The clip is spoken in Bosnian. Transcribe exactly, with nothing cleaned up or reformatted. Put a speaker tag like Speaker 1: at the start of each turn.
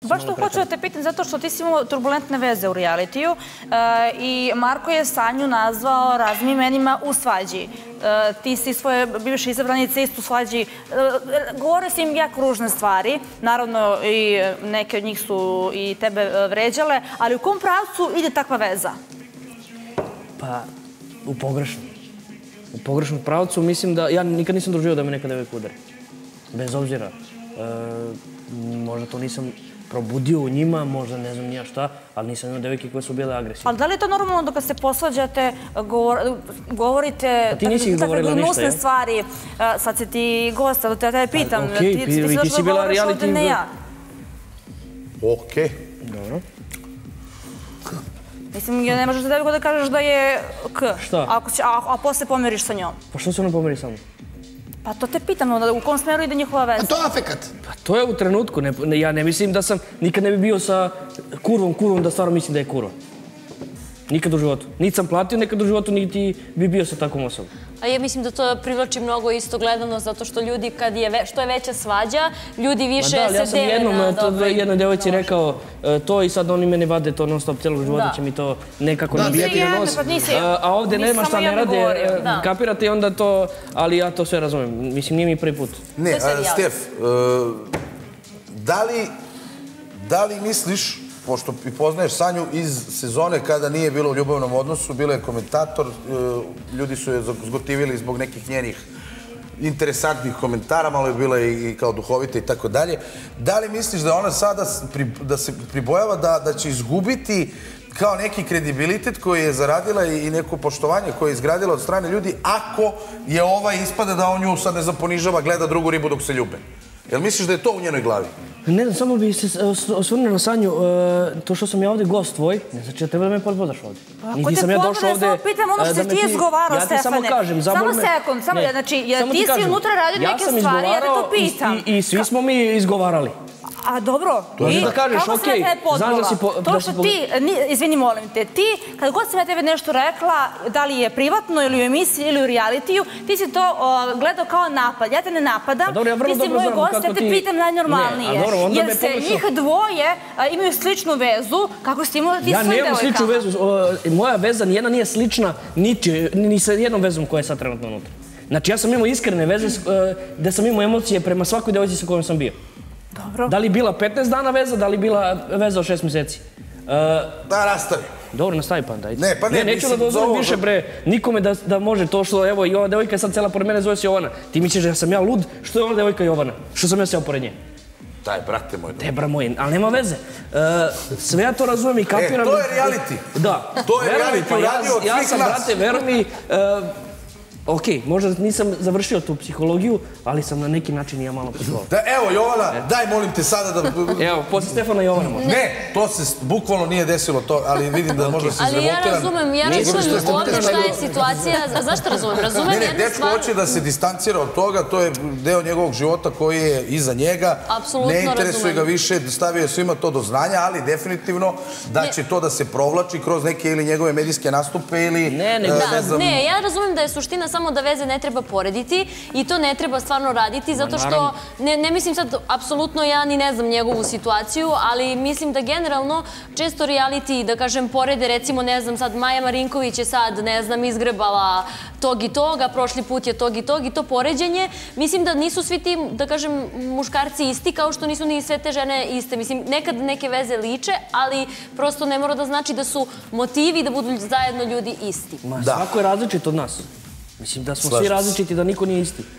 Speaker 1: Baš to hoću da te pitam, zato što ti si imao turbulentne veze u realitiju i Marko je Sanju nazvao raznim imenima u svađi. Ti si svoje bivše izabranice isto u svađi. Govore si im jako ružne stvari. Naravno, i neke od njih su i tebe vređale, ali u kom pravcu ide takva veza?
Speaker 2: Pa, u pogrešnom. U pogrešnom pravcu mislim da... Ja nikad nisam doživio da me neka devojka udari. Bez obzira. Možda to nisam probudio u njima, možda ne znam nija šta, ali nisam imao devojke koje su bile agresivne.
Speaker 1: Ali da li je to normalno da kad se posvađate, govorite takve gnusne stvari? Sad se ti gosta, da te pitam.
Speaker 2: Okej, ti si bila reality...
Speaker 1: Ne ja.
Speaker 3: Okej.
Speaker 2: Dobro.
Speaker 1: Mislim, ne možeš da devojku da kažeš da je K.
Speaker 2: Šta?
Speaker 1: A posle pomiriš sa njom.
Speaker 2: Pa što se ono pomeri sa mnom?
Speaker 1: Pa to te pitam, u kom smeru ide njihova veza?
Speaker 3: A to je afekat.
Speaker 2: Pa to je u trenutku. Ja ne mislim da sam, nikad ne bi bio sa kurvom, kurvom da stvarno mislim da je kurva. Nikad u životu. Niti sam platio nekad u životu, niti bi bio sa takvom osobom.
Speaker 4: A ja mislim da to privlači mnogo isto gledano, zato što ljudi, kad je, što je veća svađa, ljudi više se dele na...
Speaker 2: Ja sam jednom jednoj devojci rekao to i sad oni mene vade to non stop cijelog života, će mi to nekako nabijati na nos. A ovdje nema šta ne rade, kapirate i onda to, ali ja to sve razumem. Mislim, nije mi prvi put.
Speaker 3: Ne, Stef, da li misliš, pošto i poznaješ Sanju iz sezone kada nije bilo u ljubavnom odnosu, bila je komentator, ljudi su je zgotivili zbog nekih njenih interesantnih komentara, malo je bila i kao duhovita i tako dalje. Da li misliš da ona sada da se pribojava da će izgubiti kao neki kredibilitet koji je zaradila i neko poštovanje koje je izgradila od strane ljudi ako je ova ispada da on nju sad ne zaponižava, gleda drugu ribu dok se ljube? Jel misliš da je to u njenoj glavi?
Speaker 2: Ne znam, samo bih se osvrnuo na Sanju. To što sam ja ovdje gost tvoj, ne znači da treba da me podpodaš ovdje.
Speaker 1: Ako te podpodaš, samo pitam ono što ti izgovarao, Stefane.
Speaker 2: Ja ti samo kažem,
Speaker 1: Samo sekund, znači, ti si unutra radio neke stvari, ja te to pitam.
Speaker 2: I svi smo mi izgovarali.
Speaker 1: A dobro, kako sam ja tebe podvala? To što ti, izvini molim te, ti, kad god sam ja tebe nešto rekla, da li je privatno ili u emisiji ili u realitiju, ti si to gledao kao napad. Ja te ne napadam, ti si moj gost, ja te pitam najnormalnije. Jer se njih dvoje imaju sličnu vezu, kako si imao ti
Speaker 2: ja
Speaker 1: svojim devojkama.
Speaker 2: Ja nemam sličnu vezu, moja veza nijedna nije slična ni sa jednom vezom koja je sad trenutno unutra. Znači ja sam imao iskrene veze gde sam imao emocije prema svakoj devojci sa kojom sam bio.
Speaker 1: Dobro.
Speaker 2: Da li bila petnaest dana veza, da li bila veza od šest mjeseci?
Speaker 3: Da, nastavi.
Speaker 2: Dobro, nastavi pa dajte.
Speaker 3: Ne, pa ne,
Speaker 2: neću da dozvolim više, bre, nikome da može to što, evo, i ova devojka je sad cela pored mene, zove se Jovana. Ti misliš da sam ja lud, što je ona devojka Jovana? Što sam ja sjao pored nje?
Speaker 3: Daj, brate moj.
Speaker 2: Te, bra moj, ali nema veze. Sve ja to razumijem i kapiram.
Speaker 3: E, to je reality.
Speaker 2: Da.
Speaker 3: To je reality uradio od svih nas.
Speaker 2: Ja sam, brate, veruj mi, ok, možda nisam završio tu psihologiju, ali sam na neki način i ja malo pozvao.
Speaker 3: Evo, Jovana, daj molim te sada da...
Speaker 2: Evo, posle Stefana Jovana možda.
Speaker 3: Ne, to se bukvalno nije desilo to, ali vidim da možda si izrevoltiran.
Speaker 4: Ali ja razumem, ja razumem ovdje šta je situacija, znaš što razumem? Razumem jednu stvar... Ne, ne, dečko hoće da se distancira od toga, to je deo njegovog života koji je iza njega. Apsolutno razumem.
Speaker 3: Ne interesuje ga više, stavio svima to do znanja, ali definitivno da će to da se provlači kroz neke ili njegove medijske nastupe ili...
Speaker 2: Ne, ne,
Speaker 4: ne, ja razumem da je suština samo da veze ne treba porediti i to ne treba stvarno raditi, zato što, ne mislim sad, apsolutno ja ni ne znam njegovu situaciju, ali mislim da generalno često reality, da kažem, porede, recimo, ne znam, sad Maja Marinković je sad, ne znam, izgrebala tog i tog, a prošli put je tog i tog i to poređenje. Mislim da nisu svi ti, da kažem, muškarci isti, kao što nisu ni sve te žene iste. Mislim, nekad neke veze liče, ali prosto ne mora da znači da su motivi da budu zajedno ljudi isti.
Speaker 2: Ma, svako je različit od nas. Mislim da smo svi različiti, da niko nije isti.